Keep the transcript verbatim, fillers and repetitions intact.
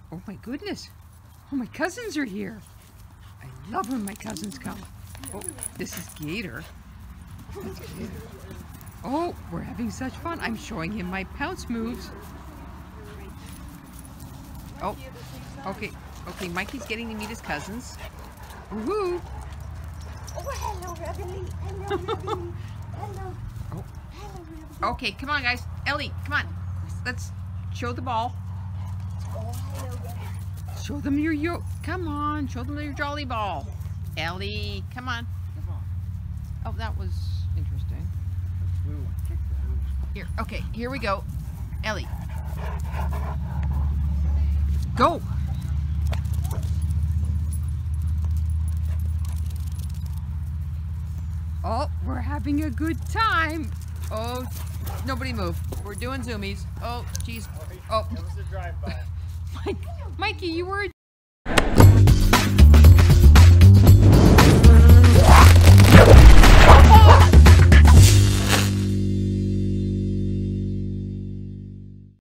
Oh my goodness. Oh, my cousins are here. I love when my cousins come. Oh, this is Gator. That's Gator. Oh, we're having such fun. I'm showing him my pounce moves. Oh, okay. Okay, Mikey's getting to meet his cousins. Woohoo! Oh, hello, Reveille. Hello, Reveille. Hello. Oh. Hello, Reveille. Okay, come on, guys. Ellie, come on. Let's show the ball. Oh, hello, Reveille. Show them your yo. Come on, show them your jolly ball. Ellie, come on. Come on. Oh, that was interesting. Here, okay, here we go. Ellie. Go! Oh, we're having a good time. Oh, nobody move. We're doing zoomies. Oh, jeez. Oh. That was a drive-by. Mike, Mikey, you were